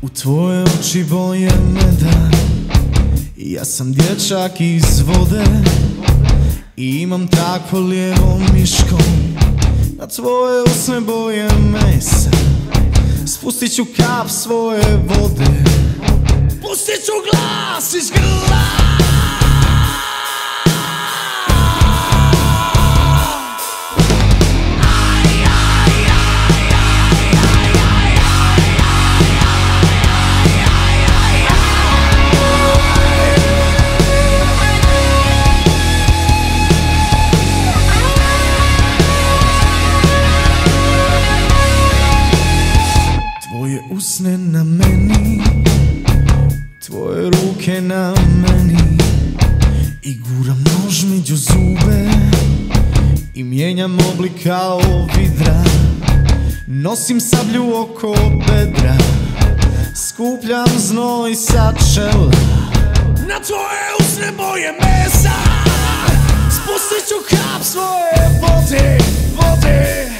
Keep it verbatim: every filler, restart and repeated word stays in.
U tvoje oči boje meda, ja sam dječak iz vode i imam tako lijevo miško na tvoje usne boje mesa. Spustit ću kap svoje vode, pustit ću glas iz grla. Tvoje usne na meni, tvoje ruke na meni, i guram nož među zube i mijenjam oblik kao vidra. Nosim sablju oko bedra, skupljam znoj sa čela na tvoje usne boje mesa. Spustit ću kap svoje vode, vode.